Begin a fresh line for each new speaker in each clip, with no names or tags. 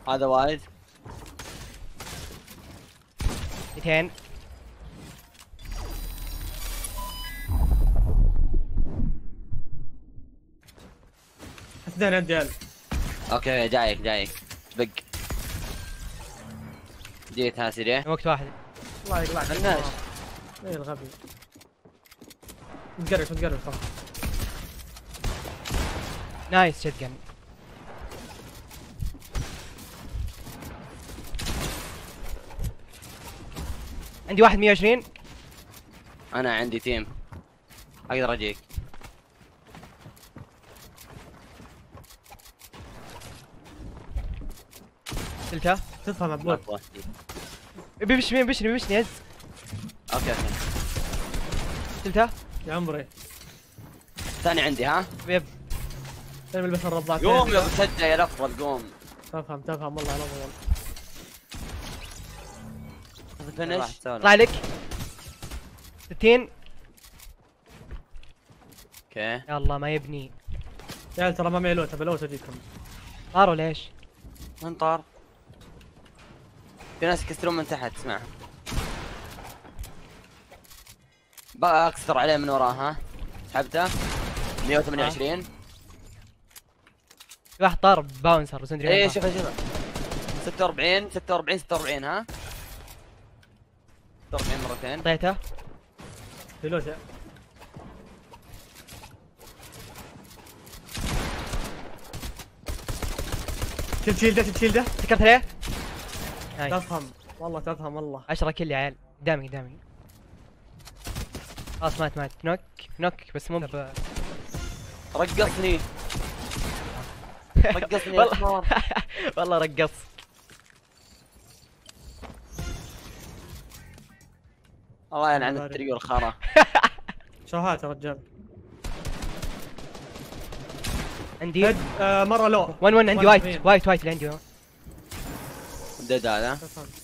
هذا وايد.
200.
اثنين يا رجال.
اوكي جايك بق. جيت ها سريع.
وقت واحد.
الله يقلعك.
فناش.
ايه الغبي. متقرب صح.
نايس شوت جن. عندي واحد 120.
انا عندي تيم اقدر اجيك.
قتلته.
تفهم عبود.
بيبشني يز.
اوكي
قتلته.
يا عمري.
ثاني عندي ها.
يب.
ارمي بس الرباط.
قوم يا ابو سجة يا الافضل قوم.
تفهم والله الافضل.
فينش.
طلع لك 60.
اوكي
يا الله ما يبني.
يا عيال ترى ما معي لوت، بلوت اجيكم.
طاروا ليش؟
من طار. في ناس يكسرون من تحت اسمع. بقى اكسر عليه من وراه ها. سحبته 128.
في واحد طار باونسر بس ندري.
ايه شوف 46 ها. 46 مرتين.
اعطيته.
في لوت يا. تشيل ده.
سكرت عليه. نايس.
تفهم والله.
10 كل يا عيال. قدامي. خلاص مات. نوك بس مو
رقصني
والله والله رقص.
الله يلعن التريو والخرا.
شوهات يا رجال.
عندي
مرة لو
1 عندي وايت اللي عندي.
ديد هذا.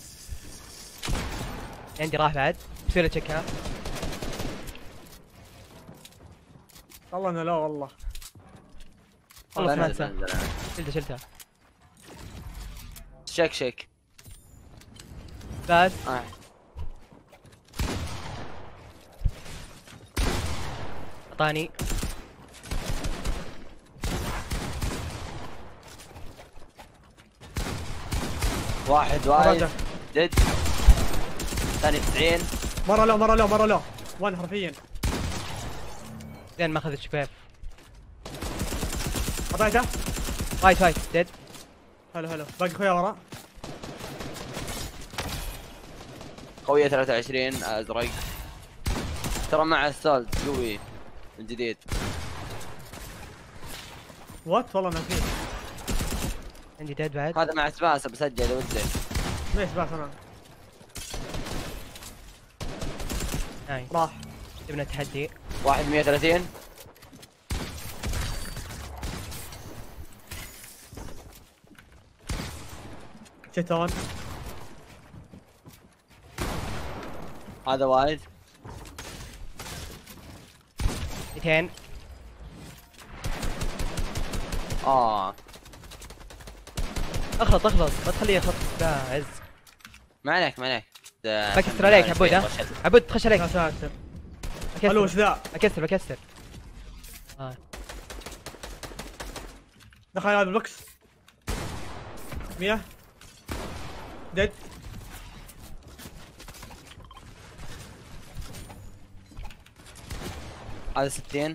عندي راح بعد. بصير تشيك ها.
والله انا لا والله.
والله
نزل.
سمعت. شلتها.
شيك
بس اعطاني.
واحد ديد. ثاني 90.
مرة لو 1 حرفيا.
زين ما اخذت شباب.
اعطيته.
وايت ديد.
حلو باقي خويا ورا.
قوية 23 ازرق. ترى مع السولد قوي الجديد.
وات والله ما في.
عندي ديد بعد.
هذا مع سباسة بسجل ودي.
ليش بس انا
نايس.
راح.
جبنا تحدي.
واحد 130.
شيتون.
هذا وايد.
200. اخلط ما تخليه يخلط. لا عز.
ما عليك
بكسر عليك عبود ها. عبود تخش عليك.
يا ساتر.
أكسر.
حلو وش ذا؟
بكسر.
دخل هذا البوكس. 100 ديد.
هذا 60.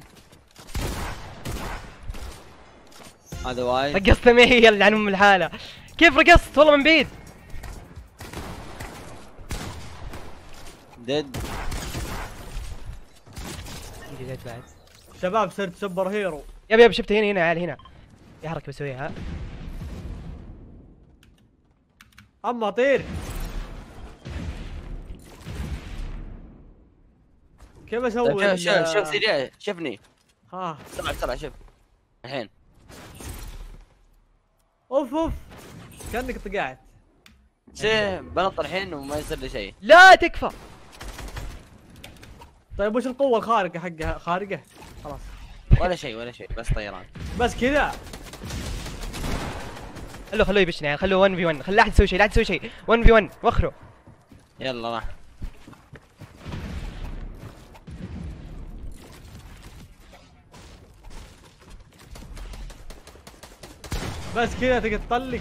هذا وايد.
رقصت معي يلا عن ام الحالة. كيف رقصت والله من بعيد.
ديد.
عندي ديد بعد.
شباب صرت سوبر هيرو.
يب شفته هنا عيال هنا. في حركة بسويها.
اما طير. كيف اسوي؟
طيب شوف سيدي شوفني.
ها
بسرعة شوف الحين.
اوف كانك طقعت.
بنط الحين وما يصير لي شيء.
لا تكفى.
طيب وش القوة الخارقة حقها؟ خارقة خلاص.
ولا شيء بس طيران.
بس كذا.
خلوه يبشني يعني، خلوه 1 في 1، خلي لا احد يسوي شيء، لا تسوي شيء، 1 في 1 وخروا.
يلا راح.
بس كذا تقدر تطلق.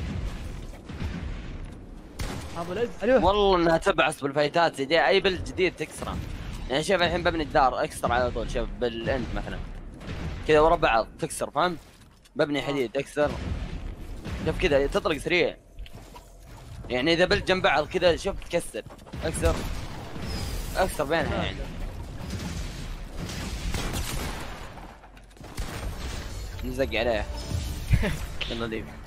ابو العز.
الو.
والله انها تبعث بالفايتات زي دي، اي بلد جديد تكسره. يعني شوف الحين ببني الدار اكسر على طول، شوف بالاند مثلا كذا ورا بعض تكسر، فهمت؟ ببني حديد اكسر، شوف كذا تطلق سريع. يعني اذا بلد جنب بعض كذا شوف تكسر، اكسر بينها يعني. نزق عليه. يلا ليف.